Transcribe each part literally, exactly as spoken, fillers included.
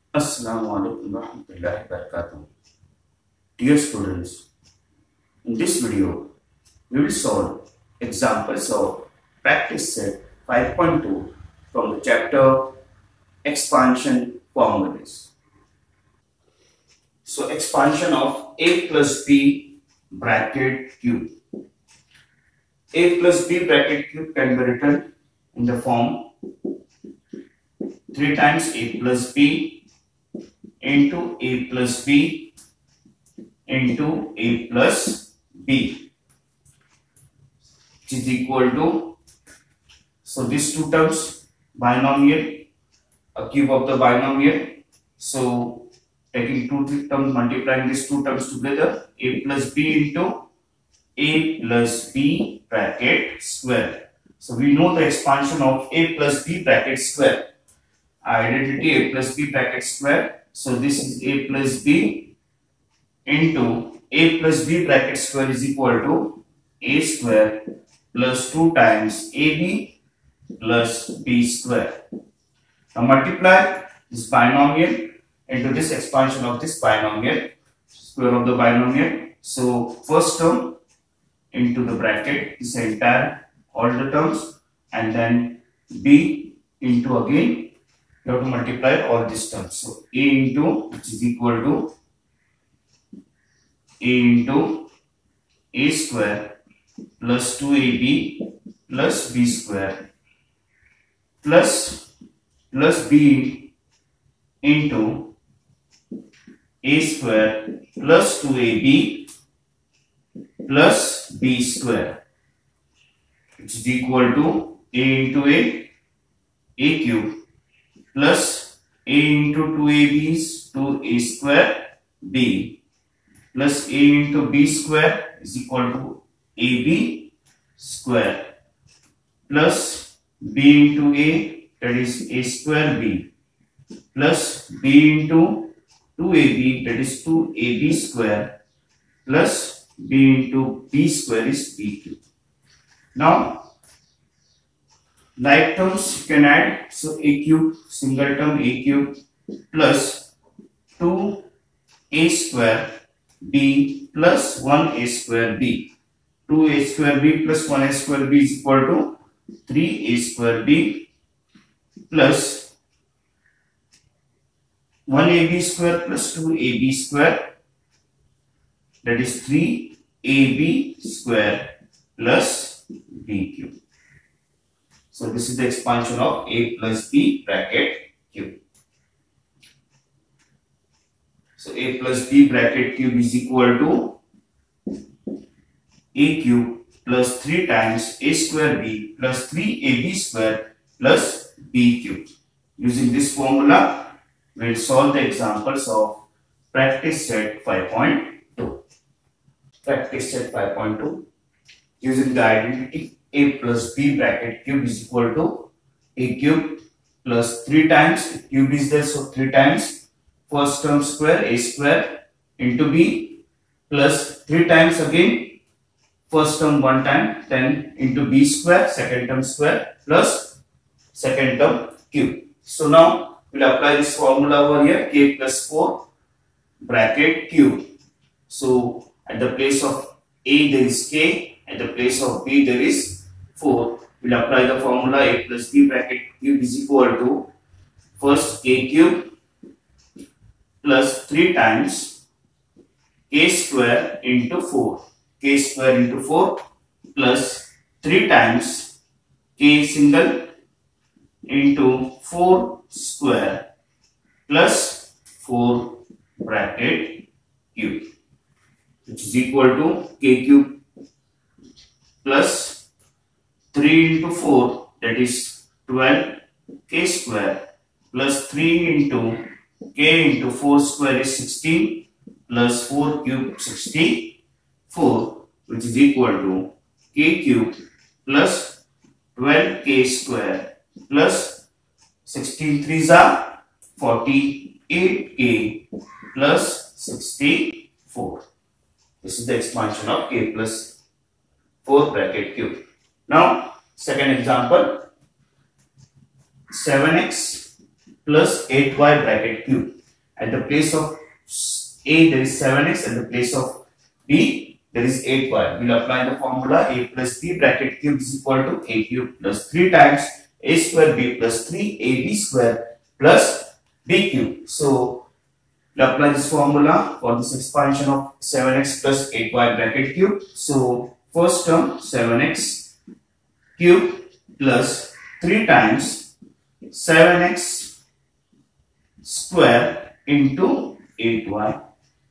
Assalamu alaikum warahmatullahi wabarakatuh. Dear students, in this video, we will solve examples of practice set five point two from the chapter expansion formulas. So, expansion of a plus b bracket cube. A plus b bracket cube can be written in the form three times a plus b into a plus b into a plus b, which is equal to, so these two terms binomial, a cube of the binomial. So taking two terms, multiplying these two terms together, a plus b into a plus b bracket square. So we know the expansion of a plus b bracket square. Identity a plus b bracket square. So this is a plus b into a plus b bracket square is equal to a square plus two times ab plus b square. Now multiply this binomial into this expansion of this binomial, square of the binomial. So first term into the bracket, this entire all the terms, and then b into again. You have to multiply all these terms. So a into, which is equal to a into a square plus two a b plus b square plus plus b into a square plus two a b plus b square, which is equal to a into a a cube plus a into two a b is two a square b plus a into b square is equal to ab square plus b into a, that is a square b, plus b into two a b, that is two a b square, plus b into b square is b cube. Now like terms you can add, so a cube, single term a cube plus two a square b plus one a square b. two a square b plus one a square b is equal to three a square b plus one a b square plus two a b square, that is three a b square plus b cube. So this is the expansion of a plus b bracket cube. So a plus b bracket cube is equal to a cube plus three times a square b plus three a b square plus b cube. Using this formula, we will solve the examples of practice set five point two. Practice set five point two. Using the identity a plus b bracket cube is equal to a cube plus three times, cube is there, so three times first term square a square into b plus three times again first term one time, then into b square, second term square plus second term cube. So now we will apply this formula over here, k plus four bracket cube. So at the place of a there is k, at the place of b there is four. We will apply the formula a plus b bracket cube is equal to first k cube plus three times k square into four, k square into four plus three times k single into four square plus four bracket cube, which is equal to k cube plus three into four, that is twelve k square plus three into k into four square is sixteen plus four cube sixty-four, which is equal to k cube plus twelve k square plus sixteen threes are forty-eight k plus sixty-four. This is the expansion of k plus four bracket cube. Now second example, seven x plus eight y bracket cube. At the place of A there is seven x, at the place of B there is eight y. We'll apply the formula A plus B bracket cube is equal to A cube plus three times A square B plus three A B square plus B cube. So we'll apply this formula for this expansion of seven x plus eight y bracket cube. So first term seven x cube plus three times seven x square into eight y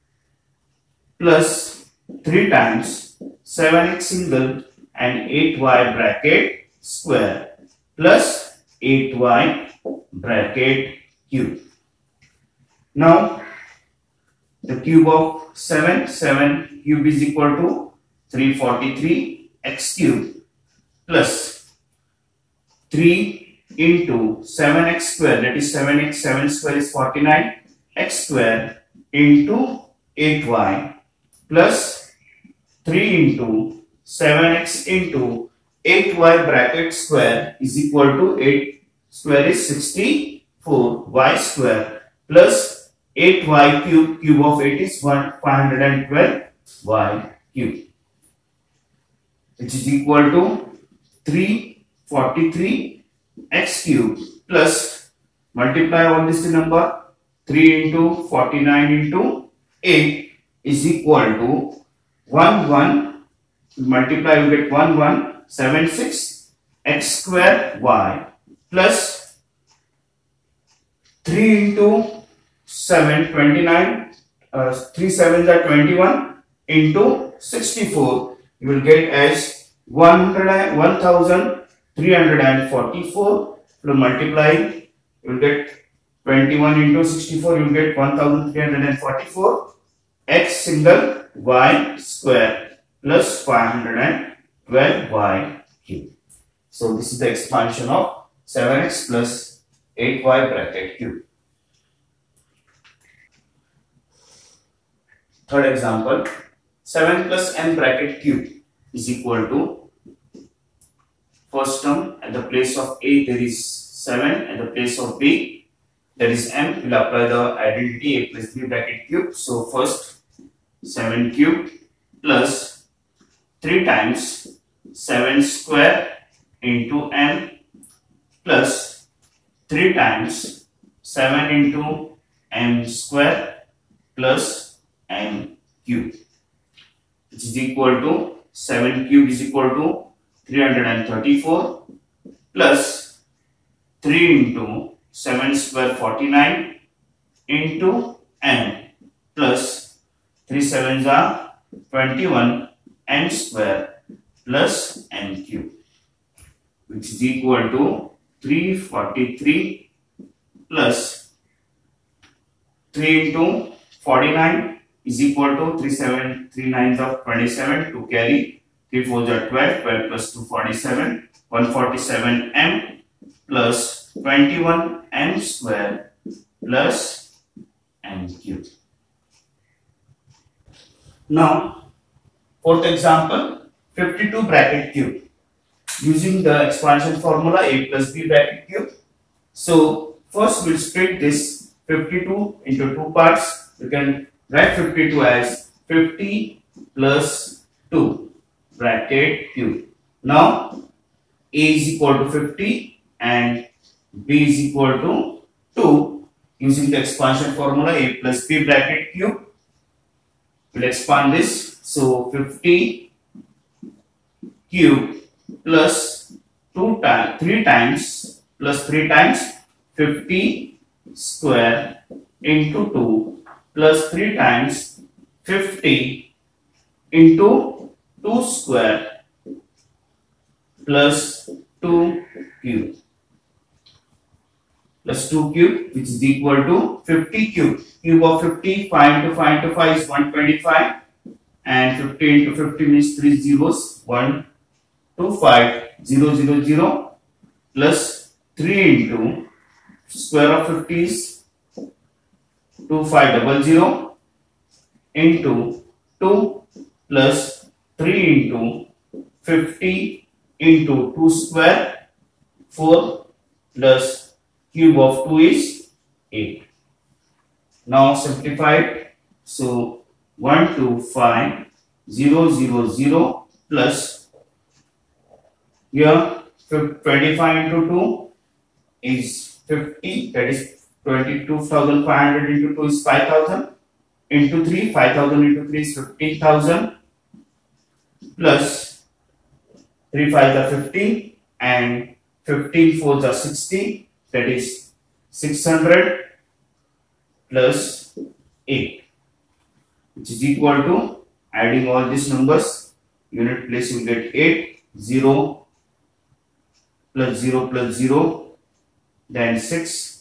plus three times seven x single and eight y bracket square plus eight y bracket cube. Now the cube of seven, seven cube is equal to three hundred forty-three x cube plus three into seven x square, that is seven x, seven square is forty-nine, x square into eight y plus three into seven x into eight y bracket square is equal to eight square is sixty-four, y square plus eight y cube, cube of eight is five hundred twelve y cube, which is equal to three hundred forty-three x cube plus multiply all this number, three into forty-nine into eight is equal to one one, multiply you get one one seven six x square y plus three into seven twenty-nine, uh, three sevens are twenty-one into sixty-four, you will get as one thousand three hundred forty-four, so multiply you will get twenty-one into sixty-four, you will get one thousand three hundred forty-four x single y square plus five hundred twelve y cube. So this is the expansion of seven x plus eight y bracket cube. Third example, seven plus m bracket cube is equal to, first term at the place of A there is seven, at the place of B there is m. We will apply the identity A plus B bracket cube. So first seven cube plus three times seven square into m plus three times seven into m square plus m cube, which is equal to seven cube is equal to three hundred thirty-four plus three into seven square forty-nine into m plus three sevens are twenty-one m square plus m cube, which is equal to three hundred forty-three plus three into forty-nine is equal to three seven three nines of twenty-seven, to carry three fours are twelve, twelve plus two forty-seven, one hundred forty-seven m plus twenty-one m square plus m cube. Now fourth example, fifty-two bracket cube, using the expansion formula A plus B bracket cube. So first we'll split this fifty-two into two parts. You can write fifty-two as fifty plus two bracket cube. Now A is equal to fifty and B is equal to two. Using the expansion formula A plus B bracket cube, we'll expand this. So fifty cube plus two times three times plus three times fifty square into two plus three times fifty into two square plus two cube plus two cube, which is equal to fifty cube. Cube of fifty, five into five into five is one hundred twenty-five, and fifty into fifty means three zeros, one two five zero zero zero plus three into square of fifty is two five zero zero into two plus three into fifty into two square, four plus cube of two is eight. Now simplified. So one two five zero zero zero plus here twenty-five into two is fifty, that is twenty-two thousand five hundred into two is five thousand, into three, five thousand into three is fifteen thousand, plus three fives are fifteen and fifteen fours are sixty, that is six hundred plus eight, which is equal to, adding all these numbers, unit place you get eight, zero plus zero plus zero, then six.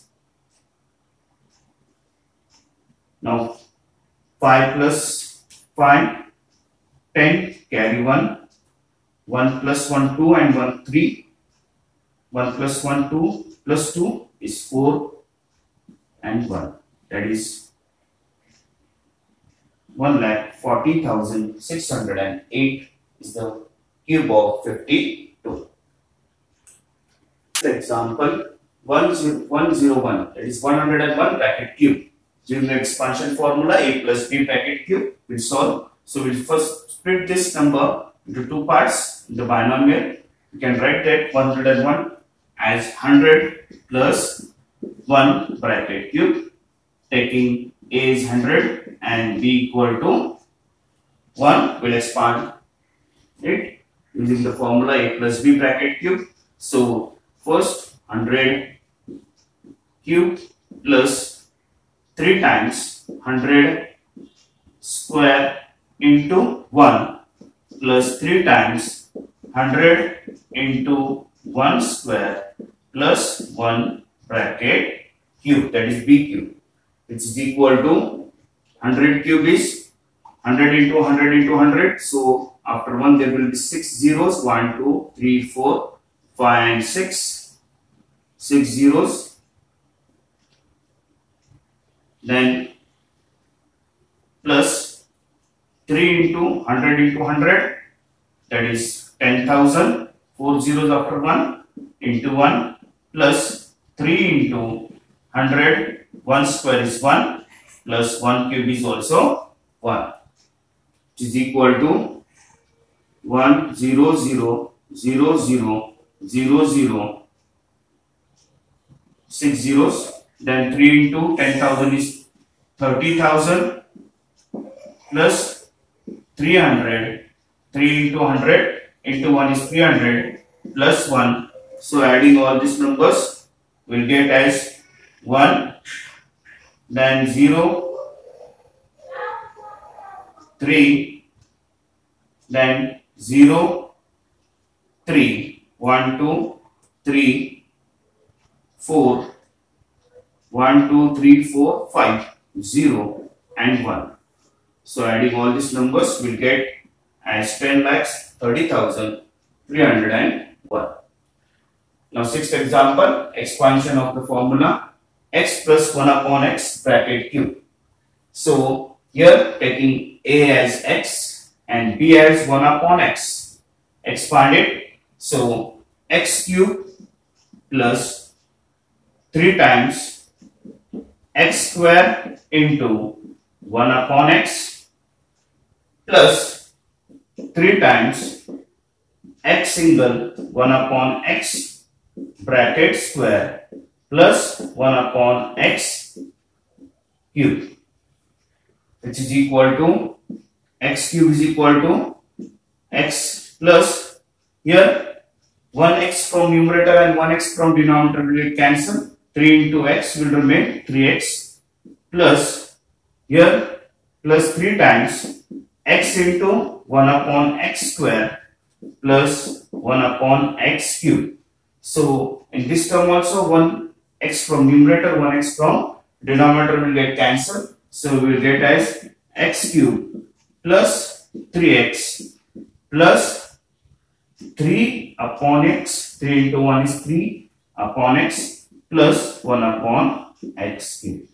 Now five plus five, ten, carry one, one plus one, two, and one, three, one plus one, two, plus two is four, and one, that is one lakh forty thousand six hundred eight is the cube of fifty-two. Example one zero one, that is one hundred one bracket cube. Using the expansion formula a plus b bracket cube, we'll solve. So we'll first split this number into two parts. In the binomial, you can write that one hundred one as one hundred plus one bracket cube, taking a is one hundred and b equal to one. We'll expand it using the formula a plus b bracket cube. So first one hundred cube plus three times one hundred square into one plus three times one hundred into one square plus one bracket cube, that is b cube, which is equal to one hundred cube is one hundred into one hundred into one hundred. So after one there will be six zeros, one, two, three, four, five and six, six zeros. Then plus three into one hundred into one hundred, that is ten thousand, four zeros after one, into one, plus three into one hundred, one square is one, plus one cube is also one, which is equal to one, zero, zero, zero, zero, zero, zero, six zeros. Then three into ten thousand is thirty thousand, plus three hundred, three into one hundred into one is three hundred, plus one. So adding all these numbers, we'll get as one, then zero, three, then zero, three, one, two, three, four, one, two, three, four, five, zero and one. So adding all these numbers, we'll get as ten lakhs thirty thousand three hundred one. Now sixth example, expansion of the formula x plus one upon x bracket cube. So here taking a as x and b as one upon x, expand it. So x cube plus three times x square into one upon x plus three times x single one upon x bracket square plus one upon x cube, which is equal to x cube is equal to x plus, here one x from numerator and one x from denominator will cancel. three into x will remain three x, plus here plus three times x into one upon x square plus one upon x cube. So in this term also one x from numerator, one x from denominator will get cancelled. So we will get as x cube plus three x plus three upon x, three into one is three upon x plus one upon x cube.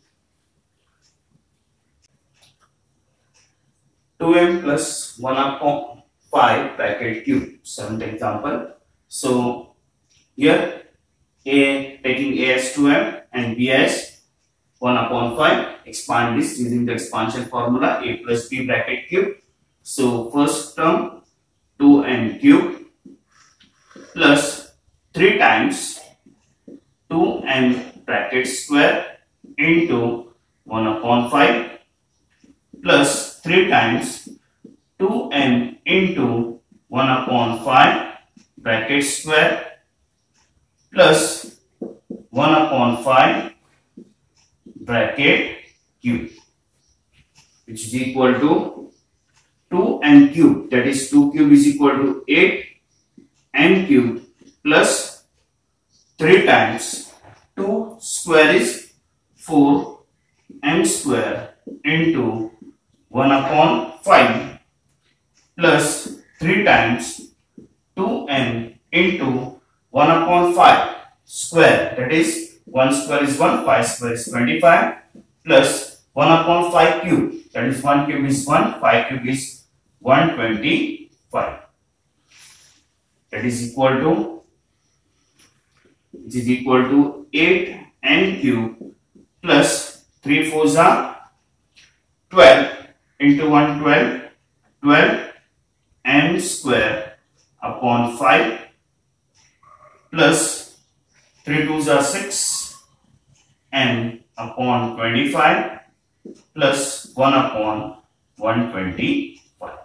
two m plus one upon five bracket cube, seventh example. So here a taking a as two m and b as one upon five. expand this using the expansion formula, a plus b bracket cube. So first term two n cube plus three times two n bracket square into one upon five plus three times two n into one upon five bracket square plus one upon five bracket cube, which is equal to two n cube, that is two cube is equal to eight n cube plus three times two square is four n square into one upon five plus three times two n into one upon five square, that is one square is one, five square is twenty-five plus one upon five cube, that is one cube is one, five cube is one hundred twenty-five, that is equal to, which is equal to eight n cube plus three fours are twelve into one twelve, twelve n square upon five plus three twos are six n upon twenty-five plus one upon one hundred twenty-five.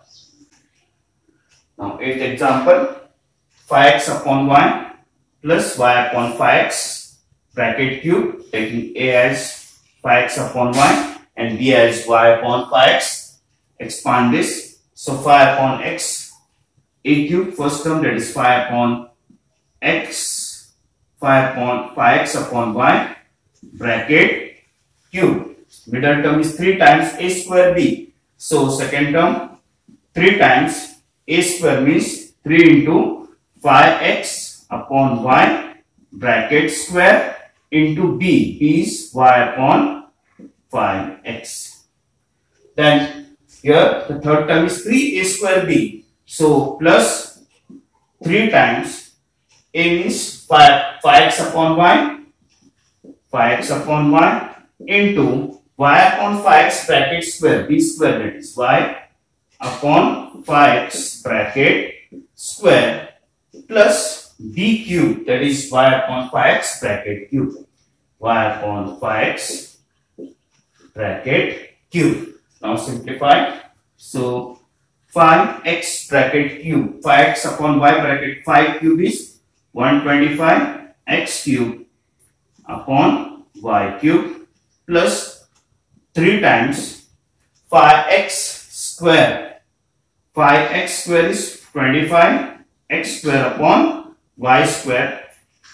Now eighth example, five x upon y plus y upon five x bracket cube, taking a as five x upon y and b as y upon five x. Expand this. So five upon x, a cube, first term, that is five upon x, five upon five x upon y bracket cube. Middle term is three times a square b. So second term three times a square means three into five x upon y bracket square into b. B is y upon five x. Then here the third term is three a square b. So plus three times a means five, five x upon y, five x upon y into y upon five x bracket square, b square, that is y upon five x bracket square plus b cube, that is y upon five x bracket cube, y upon five x bracket cube. Now simplify. So five x bracket cube, five x upon y bracket five cube is one hundred twenty-five x cube upon y cube plus three times five x square. five x square is twenty-five x square upon y square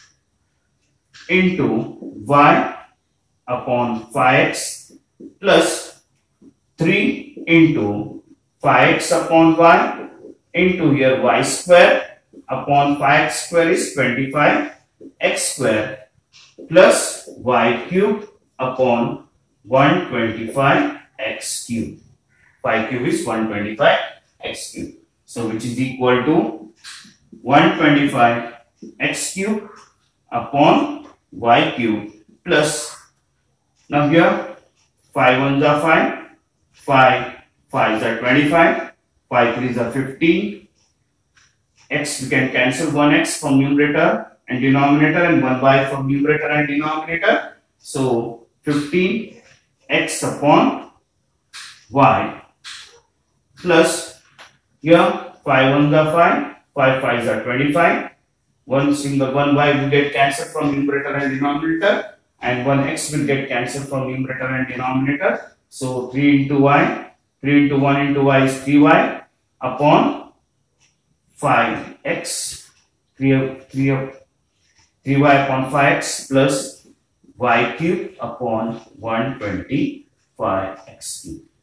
into y upon five x plus three into five x upon y into here y square upon five x square is twenty-five x square plus y cube upon one hundred twenty-five x cube. five cube is one hundred twenty-five x cube. So which is equal to one hundred twenty-five x cube upon y cube plus, now here five ones are five, five fives are twenty-five, five threes are fifteen, x we can cancel one x from numerator and denominator and one y from numerator and denominator. So fifteen x upon y plus, here five ones are five, five fives are twenty-five, one single one y will get cancelled from numerator and denominator and one x will get cancelled from numerator and denominator. So three into y, three into one into y is three y upon five x, three, three, three y upon five x plus y cube upon one hundred twenty-five x cube.